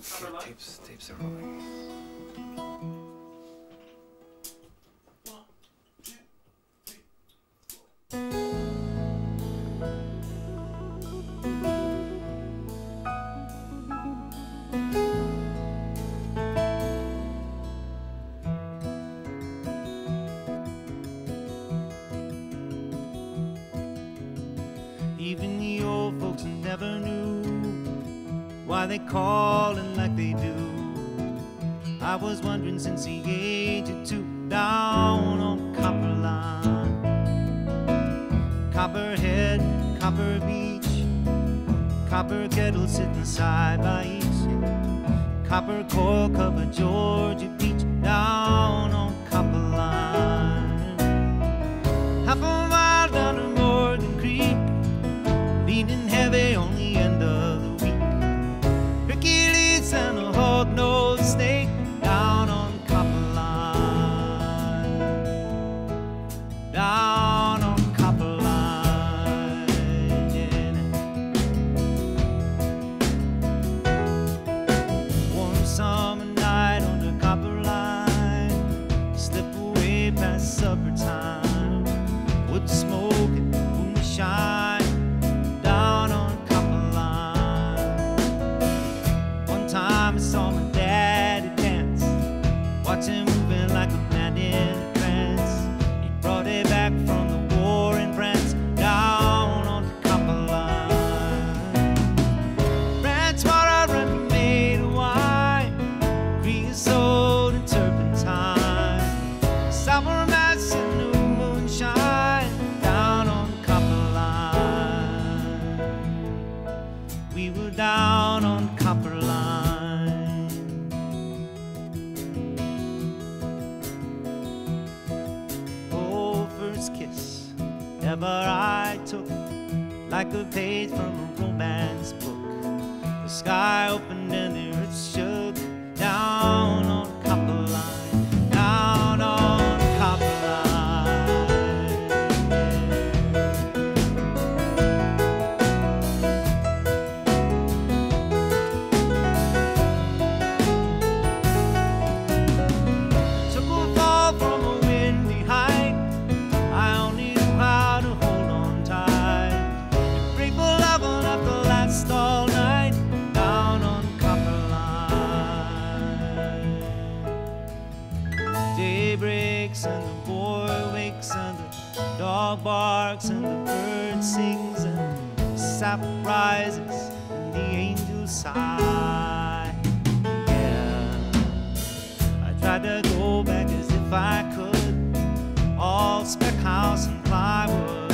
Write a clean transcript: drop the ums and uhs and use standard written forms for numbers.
Tapes are rolling. Even the old folks never knew why they call it like they do. I was wondering since the age of 2, down on Copperline, Copperhead, Copper Beach, copper kettle sitting side by each, copper coil cover Georgia Beach, down on Copperline. Half a mile down to Morgan Creek, leaning heavy on the end of the week. Hercules and a hog-nosed snake down on Copperline, down on Copperline, yeah. Warm summer night on the Copperline, slip away past supper time, wood smoking, moon shine. I saw my daddy dance, watch him moving like a man in a trance. He brought it back from the war in France, down on the Copperline. France water run made of wine, creosote and turpentine, sour mass and new moonshine, down on the Copperline. We were down on the Copperline. Kiss ever I took, like a page from a romance book. The sky opened and the earth shook, down on Copperline, down on Copperline. Took a fall from a windy height, I only knew how to hold on tight. We pray for love enough to last all night, down on Copperline. Day breaks and the boy wakes and the dog barks and the bird sings and the sap rises and the angels sigh. Yeah, I tried to go back as if I could, all spec house and plywood.